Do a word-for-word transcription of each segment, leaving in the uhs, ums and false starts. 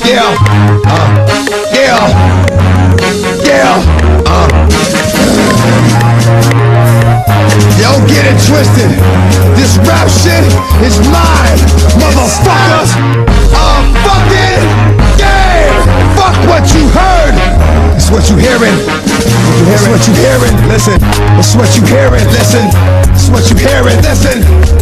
Yeah, uh, yeah, yeah, uh. Yo, get it twisted. This rap shit is mine, motherfuckers. I'm fucking gay. Fuck what you heard. It's what you hearing. It's what you hearing. Listen. It's what you hearing. Listen. It's what you hearing. Listen.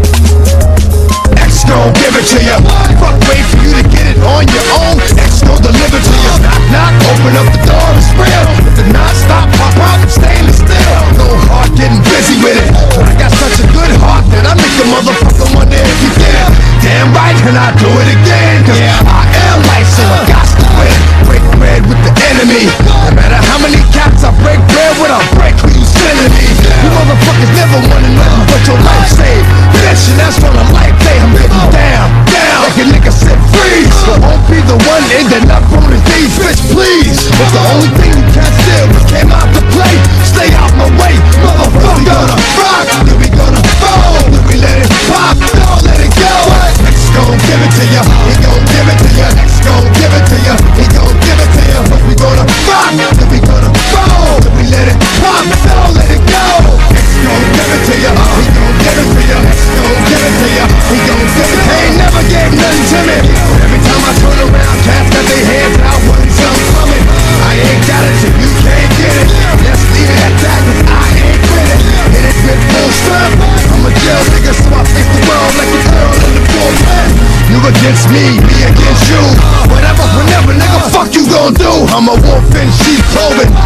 X gon' give it to you. Fuck, wait for you to get it on your own. X gon' deliver to you. Knock, knock, open up the door, it's real. With the non-stop pop out, stainless steel. No heart, getting busy with it. But I got such a good heart that I make a motherfucker wonder if you get it. Damn right, and I do it again. Cause I am licensed, I got to win. Break bread with the enemy. No matter how many cats I break bread with, I'll break who you sending me. You motherfuckers never wanted nothing but your life saved. Bitch, and that's on a life day. I'm getting down, down, like a nigga said freeze. I won't be the one ending up on his knees, bitch, please. If the only thing you can't steal was came out to play, stay out my way, motherfucker. We gonna rock, then we gonna fall, then we let it pop, don't let it go. X gon' give it to ya, he gon' give it to ya. X gon' give it to ya, he gon' give it to ya. But we gonna rock, then we gonna fall, then we let it pop, don't let it go. X gon' give it to ya, he gon' give it to ya. X gon' give it to ya, he gon' give it to ya. They ain't never gave nothing to me. Every time I turn around, cats got their hands out, wanting something coming. I ain't got it, so you can't get it. Let's leave it at that, cause I ain't with it. Hit it with full strength. I'm a jail nigga, so I face the world like a girl in the full pen. You against me, me against you. Whatever, whenever, nigga, fuck you gon' do. I'm a wolf in sheep clothing.